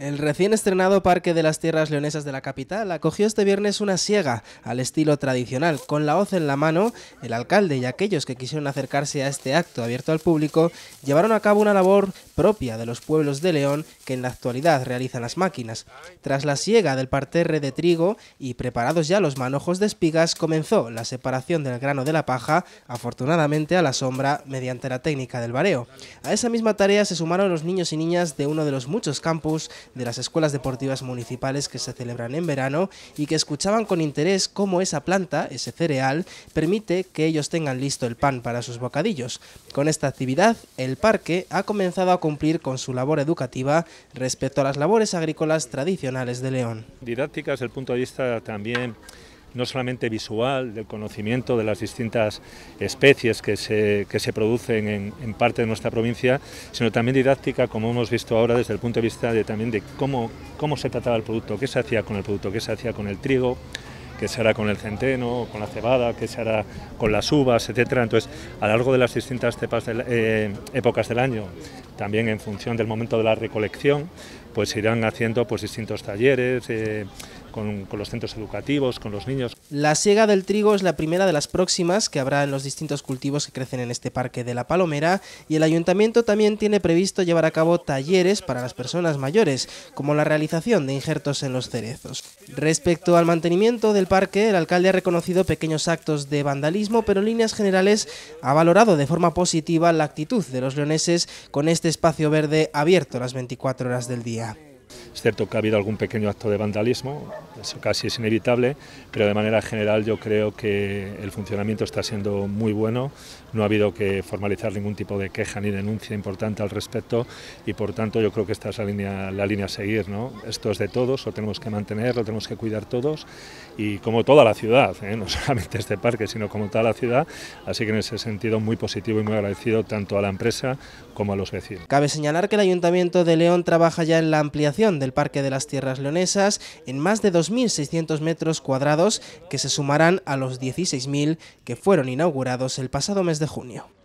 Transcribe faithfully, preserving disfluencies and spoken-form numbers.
El recién estrenado Parque de las Tierras Leonesas de la capital acogió este viernes una siega al estilo tradicional. Con la hoz en la mano, el alcalde y aquellos que quisieron acercarse a este acto abierto al público llevaron a cabo una labor propia de los pueblos de León que en la actualidad realizan las máquinas. Tras la siega del parterre de trigo y preparados ya los manojos de espigas, comenzó la separación del grano de la paja, afortunadamente a la sombra, mediante la técnica del vareo. A esa misma tarea se sumaron los niños y niñas de uno de los muchos campus de las escuelas deportivas municipales que se celebran en verano y que escuchaban con interés cómo esa planta, ese cereal, permite que ellos tengan listo el pan para sus bocadillos. Con esta actividad, el parque ha comenzado a cumplir con su labor educativa respecto a las labores agrícolas tradicionales de León. Didáctica desde el punto de vista también no solamente visual, del conocimiento de las distintas especies que se, que se producen en, en parte de nuestra provincia, sino también didáctica, como hemos visto ahora, desde el punto de vista de, también de cómo, cómo se trataba el producto, qué se hacía con el producto, qué se hacía con el trigo, qué se hará con el centeno, con la cebada, qué se hará con las uvas, etcétera. Entonces, a lo largo de las distintas cepas de, eh, épocas del año, también en función del momento de la recolección, pues se irán haciendo pues, distintos talleres, eh, Con, con los centros educativos, con los niños. La siega del trigo es la primera de las próximas que habrá en los distintos cultivos que crecen en este parque de La Palomera, y el ayuntamiento también tiene previsto llevar a cabo talleres para las personas mayores, como la realización de injertos en los cerezos. Respecto al mantenimiento del parque, el alcalde ha reconocido pequeños actos de vandalismo, pero en líneas generales ha valorado de forma positiva la actitud de los leoneses con este espacio verde abierto las veinticuatro horas del día. Es cierto que ha habido algún pequeño acto de vandalismo, eso casi es inevitable, pero de manera general yo creo que el funcionamiento está siendo muy bueno, no ha habido que formalizar ningún tipo de queja ni denuncia importante al respecto y por tanto yo creo que esta es la línea, la línea a seguir, ¿no? Esto es de todos, lo tenemos que mantener, lo tenemos que cuidar todos y como toda la ciudad, ¿eh? No solamente este parque, sino como toda la ciudad, así que en ese sentido muy positivo y muy agradecido tanto a la empresa como a los vecinos. Cabe señalar que el Ayuntamiento de León trabaja ya en la ampliación del Parque de las Tierras Leonesas en más de dos mil seiscientos metros cuadrados que se sumarán a los dieciséis mil que fueron inaugurados el pasado mes de junio.